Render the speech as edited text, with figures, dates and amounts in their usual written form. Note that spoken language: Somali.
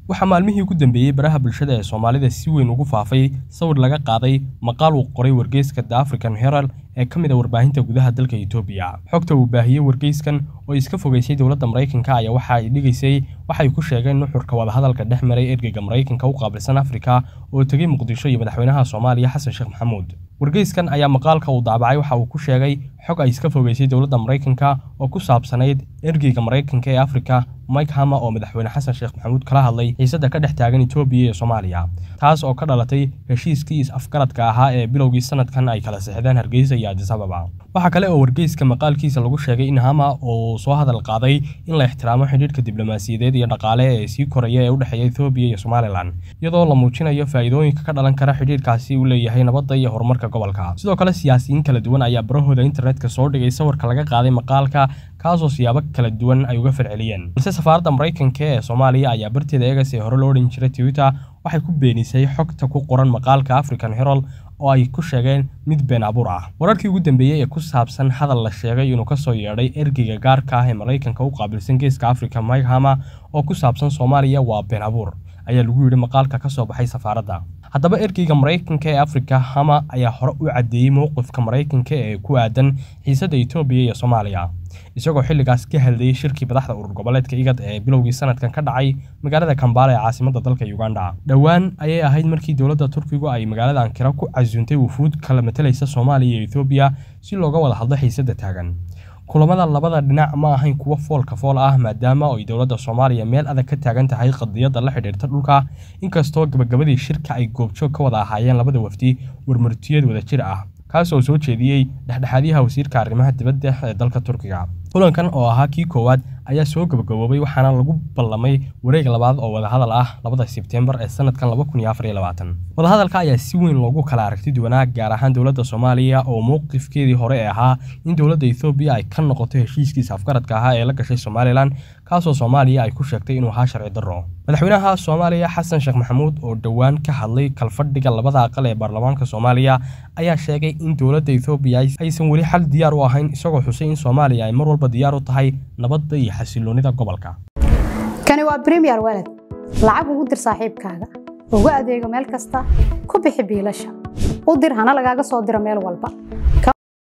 waxaa maalmihii ugu dambeeyay baraha bulshada ee Soomaalida si weyn ugu faafay sawir laga qaaday maqaal uu qoray wargeyska The African Herald ee kamid ah warbaahinta gudaha dalka Itoobiya. Xogta uu baahiyay wargeyskan oo iska fogeysay dawladda Mareykanka ayaa waxa ay dhigaysay waxay ku sheegeen nuxurka wada hadalka dhexmaray ergeyga Mareykanka u qaabilsan Afrika oo tagay Muqdisho iyo madaxweynaha Soomaaliya Xasan Sheekh Maxamuud. Wargeyskan ayaa maqaalka uu daabacay waxa uu ku sheegay xog ay iska fogeysay dawladda Mareykanka oo ku saabsanayd ergeyga Mareykanka ee Afrika Mike Hammer oo madaxweyne Xasan Sheekh Maxamuud kala hadlay xiisadda ka dhex taagan Itoobiya iyo Soomaaliya taas oo ka dhalatay heshiiskii is-afgaradka ahaa ee bilowgii sanadkan ay kala saxdeen Hargeysa iyo Addis Ababa. waxa kale oo wargeyska maqaalkiisa lagu sheegay in Hammer oo soo hadal qaaday in la ixtiraamo xidhiidhka diblomaasiyadeed iyo dhaqaale ee sii koraya ee u dhexeeya Itoobiya iyo Somaliland iyadoo la muujinayo faa'iidooyinka ka dhalan kara xidhiidhkaasi uu leeyahay nabadda iyo horumarka gobolka. Sidoo kale siyaasiyiin kala duwan ayaa barahooda internetka soo dhigay sawirka laga qaaday maqaalka kaasoo siyaabo kala duwan ay uga falceliyeen. balse safaaradda Mareykanka ee Soomaaliya ayaa barteeda eegaysa hore loo dhin jiray Twitter waxay ku beenisay xogta ku qoran maqaalka African Herald oo ay ku sheegeen mid been abuur ah. Wararkii ugu dambeeyay ee ku saabsan hadal la sheegay inuu ka soo yeedhay ergeyga gaarka ah ee Mareykanka u qaabilsan geeska Afrika Mike Hammer oo ku saabsan Soomaaliya waa been abuur ayaa lagu yiri maqaalka ka soo baxay safaaradda. haddaba ergeyga Mareykanka ee Afrika Hammer ayaa hore u cadeeyay mowqifka Mareykanka ee ku aadan xiisadda Itoobiya iyo Soomaaliya isagoo xilligaas ka hadlayay shirkii madaxda urur goboleedka IGAD ee bilowgii sanadkan ka dhacay magaalada Kampala ee caasimadda dalka Uganda. dhawaan ayay ahayd markii dawladda Turkigu ay magaalada Ankara ku casuuntay wufuud kala matalaysa Soomaaliya iyo Itoobiya si looga wada hadlo xiisadda taagan. kulamada labada dhinac ma ahayn kuwa foolka fool ah maadaama ay dawladda Soomaaliya meel adag ka taagan tahay qadiyadda la xiriirta dhulka inkastoo gabagabadii shirka ay goobjoog ka wada ahaayeen labada wafdi warmartiyad wada jir ah kaasoo soo jeediyay dhexdhexaadiyaha wasiirka arrimaha dibadda ee dalka Turkiga. kulankan oo ahaa kii koowaad ayaa soo gabagaboobay waxaana lagu ballamay wareeg labaad oo wada hadal ah 2 Sebtembar ee sanadkan 2024. wada hadalka ayaa si weyn loogu kala aragti duwanaa gaar ahaan dawladda Soomaaliya oo mowqifkeedii hore ee ahaa in dawladda Itoobiya ay ka noqoto heshiiskiisa afgaradka ahaa ee la gashay Somaliland kaasoo Soomaaliya ay ku sheegtay inuu ahaa sharci darro. madaxweynaha Soomaaliya Xasan Sheekh Maxamuud oo dhawaan ka hadlay kalfadhiga labada aqal ee baarlamaanka Soomaaliya ayaa sheegay in dawladda Itoobiya aysan weli xal diyaar u ahayn isagoo xusay in Soomaaliya ay mar walba diyaar u tahay nabadda iyo xasiloonida gobolka. kani waa Premier Wallet lacag ugu dir saaxiibkaaga ugu adeego meel kasta ku bixi biilasha u dir hana lagaaga soo diro meel walba